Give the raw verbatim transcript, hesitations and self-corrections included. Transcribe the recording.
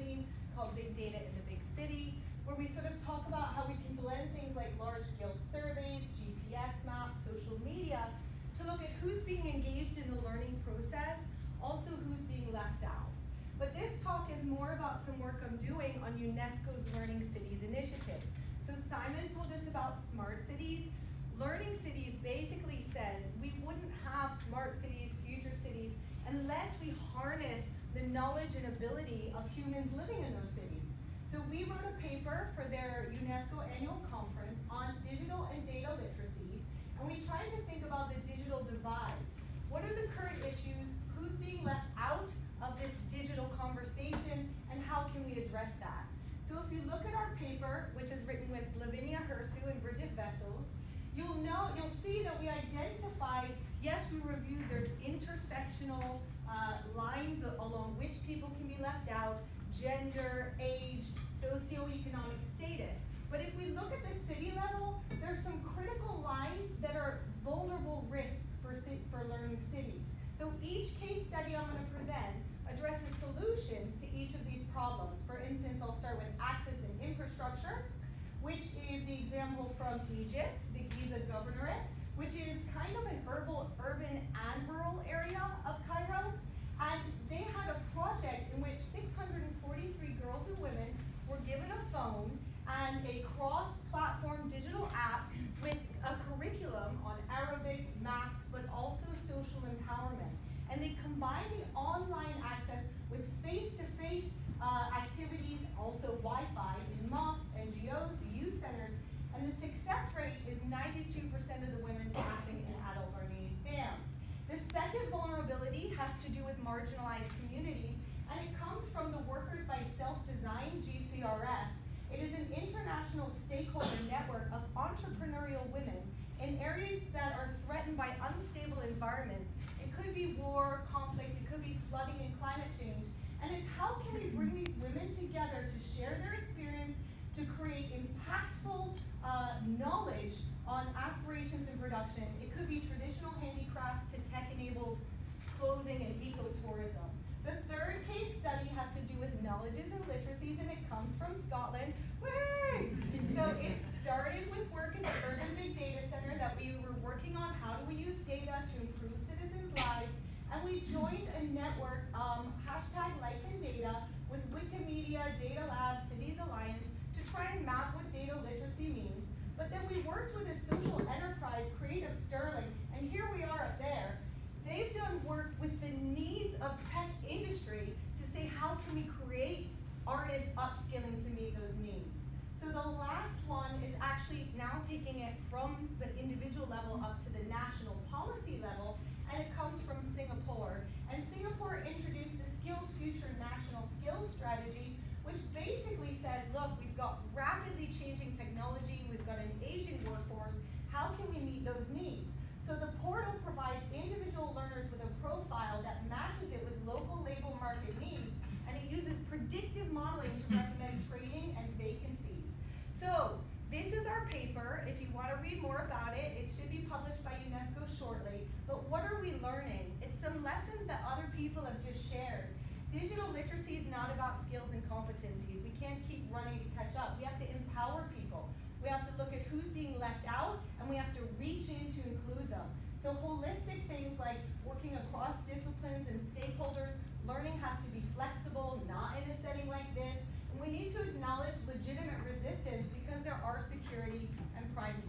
magazine called Big Data in the Big City, where we sort of talk about how we can blend things like large-scale surveys, G P S maps, social media, to look at who's being engaged in the learning process, also who's being left out. But this talk is more about some work I'm doing on UNESCO's Learning Cities initiatives. So Simon told us about smart cities. Learning cities basically says we wouldn't have smart cities, future cities, unless we harness the knowledge and ability of humans living in those cities. So we wrote a paper for their UNESCO annual conference on digital and data literacies, and we tried to think about the digital divide. What are the current issues? Who's being left out of this digital conversation, and how can we address that? So if you look at our paper, which is written with Lavinia Hersu and Bridget Vessels, you'll know, you'll see that we identified, yes, we reviewed there's intersectional uh, lines along which people can be left out, gender, age, socioeconomic status. But if we look at the city level, there's some critical lines that are vulnerable risks for, for learning cities. So each case study I'm going to present addresses solutions to each of these problems. For instance, I'll start with access and infrastructure, which is the example from Egypt, the Giza Governorate, which is kind of an urban, urban and rural area of Cairo. And they had a project in which six hundred forty-three girls and women were given a phone and a cross-platform digital app with a curriculum on Arabic, maths, but also social empowerment. And they combined the online access with face-to-face uh, activities, also Wi-Fi in mosques, N G Os, youth centers, and the success rate is ninety-two percent of the women passing an adult learning exam. The second vulnerability has to do with marginalized communities, and it comes from the Workers by Self-Design, G C R F. It is an international stakeholder network of entrepreneurial women in areas that are threatened by unstable environments. It could be war, conflict, it could be flooding and climate change. And it's how can we bring these women together to share their experience, to create impactful uh, knowledge on aspirations in production. It could be traditional handicrafts to tech-enabled clothing and ecotourism. The third case study has to do with knowledges and literacies, and it comes from Scotland. Whee! So it started with work in the Urban Big Data Center that we were working on how do we use data to improve citizens' lives, and we joined a network, um, hashtag Life in Data, with Wikimedia, Data Lab, Cities Alliance, to try and map what data literacy means. But then we worked with a social enterprise, Creative Sterling, and here we are up there. They've done work with the needs of tech industry to say how can we create artists upskilling to meet those needs. So the last one is actually now taking it from the individual level up to the national policy level, and it comes from Singapore. And Singapore introduced the Skills Future National Skills Strategy, which basically says, look, we've got rapidly changing technology, we've got an aging workforce, how can we meet those needs? So the portal provides individual learners with a profile that matches it with local labor market needs, and it uses predictive modeling to recommend training and vacancies. So this is our paper. If you want to read more about it, it should be published by UNESCO shortly. But what are we learning? It's some lessons that other people have just shared. Digital literacy is not about skills and competencies. We can't keep running to catch up. We have to empower people. We have to look at who's being left out, and we have to reach in to include them. So holistic things like working across disciplines and stakeholders, learning has to be flexible, not in a setting like this, and we need to acknowledge legitimate resistance because there are security and privacy